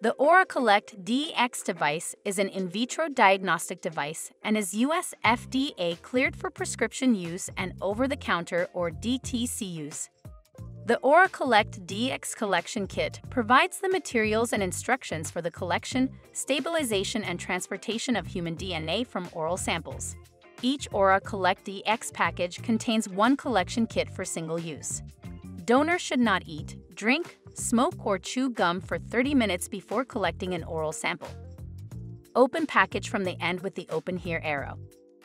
The ORAcollect DX device is an in vitro diagnostic device and is US FDA cleared for prescription use and over-the-counter or DTC use. The ORAcollect DX collection kit provides the materials and instructions for the collection, stabilization, and transportation of human DNA from oral samples. Each ORAcollect DX package contains one collection kit for single use. Donors should not eat, drink, smoke, or chew gum for 30 minutes before collecting an oral sample. Open package from the end with the open here arrow.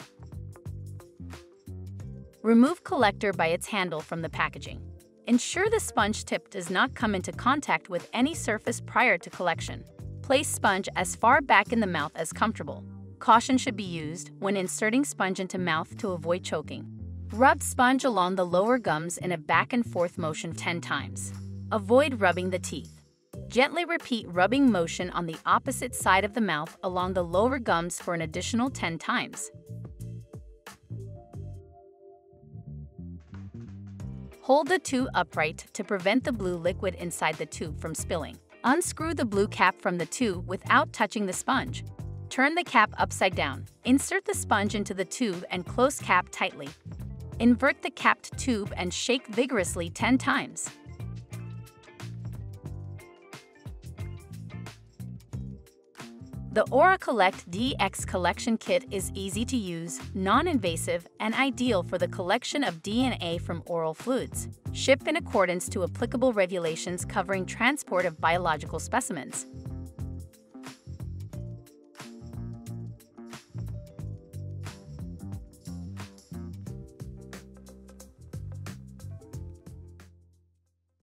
Remove collector by its handle from the packaging. Ensure the sponge tip does not come into contact with any surface prior to collection. Place sponge as far back in the mouth as comfortable. Caution should be used when inserting sponge into mouth to avoid choking. Rub sponge along the lower gums in a back and forth motion 10 times. Avoid rubbing the teeth. Gently repeat rubbing motion on the opposite side of the mouth along the lower gums for an additional 10 times. Hold the tube upright to prevent the blue liquid inside the tube from spilling. Unscrew the blue cap from the tube without touching the sponge. Turn the cap upside down. Insert the sponge into the tube and close cap tightly. Invert the capped tube and shake vigorously 10 times. The ORAcollect DX collection kit is easy to use, non-invasive, and ideal for the collection of DNA from oral fluids. Shipped in accordance to applicable regulations covering transport of biological specimens.